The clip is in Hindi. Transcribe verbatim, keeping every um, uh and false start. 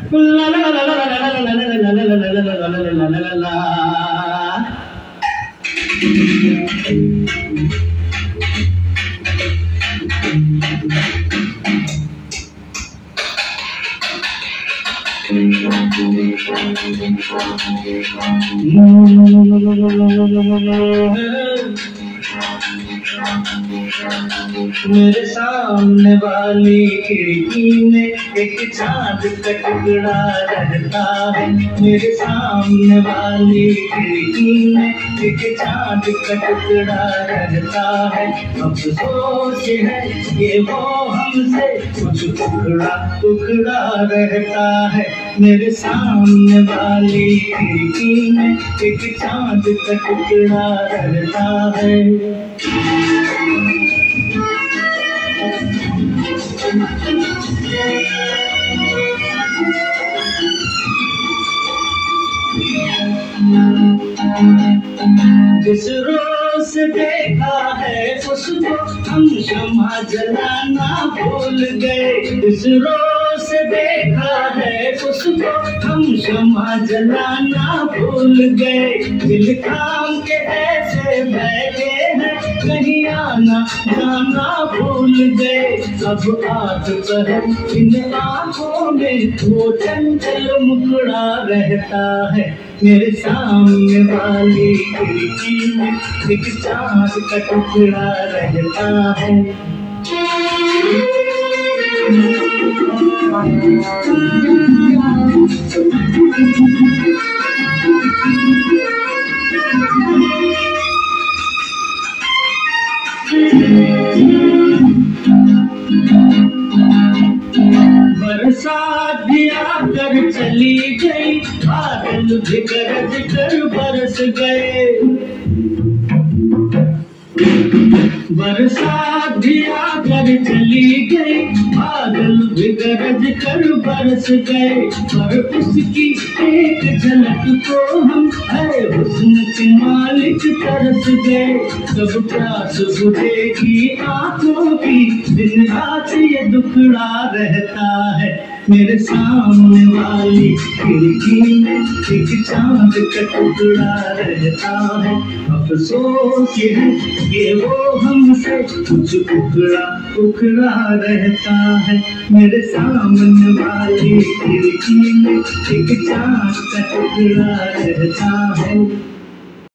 ला ला ला ला ला ला ला ला ला ला ला ला ला ला। मेरे सामने वाली खिड़की में एक चांद का टुकड़ा रहता है। मेरे सामने वाली खिड़की में एक चांद का टुकड़ा रहता है। अफसोस है ये वो हमसे कुछ टुकड़ा टुकड़ा रहता है। मेरे सामने वाली खिड़की में एक चांद का टुकड़ा रहता है। जिस रोज देखा है उसको हम शम्मा जलाना भूल गए। जिस रोज देखा है उसको हम शम्मा जलाना भूल गए। दिल थाम के ऐसे बैठे हैं कहीं आना जाना भूल गए। अब आठ पहर इन आंखों में वो चंचल मुखड़ा रहता है। मेरे सामने वाली खिड़की में एक चांद का टुकड़ा रहता है। बरसात भी आकर चली गई, बादल भी गरज कर बरस गए। बरसात भी आकर चली गई, बादल भी गरज कर बरस गए। पर उसकी एक झलक को हम है हुस्न के मालिक तरस गए। कब प्यास बुझेगी आंखों की, दिन रात ये दुखड़ा रहता है। मेरे सामने वाली खिड़की में एक चांद का टुकड़ा रहता है। अफसोस है ये वो हमसे कुछ टुकड़ा टुकड़ा रहता है। मेरे सामने वाली खिड़की में एक चांद का टुकड़ा रहता है।